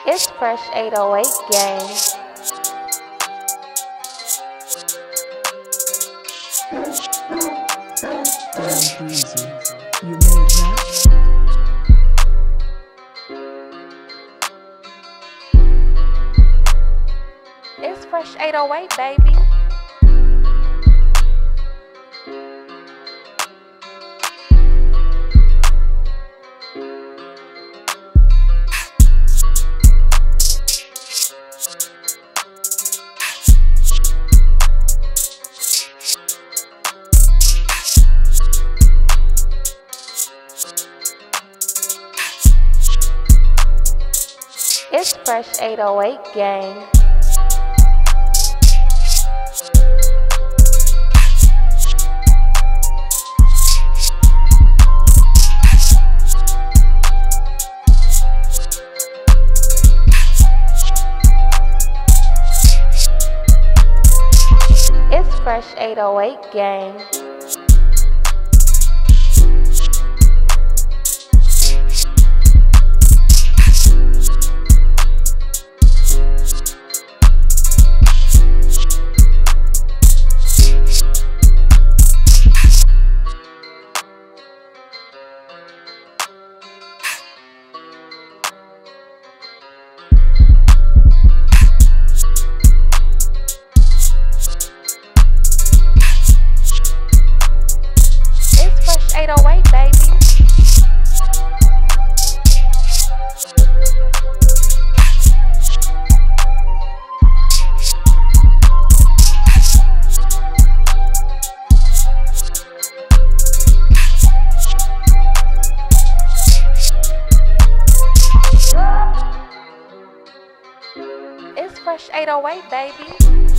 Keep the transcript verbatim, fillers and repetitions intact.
It's Fresh eight oh eight gang. Damn Breezy, you made that? It's Fresh eight oh eight, baby. It's Fresh eight oh eight gang. It's Fresh eight oh eight gang. eight oh eight, baby. It's Fresh eight oh eight, baby.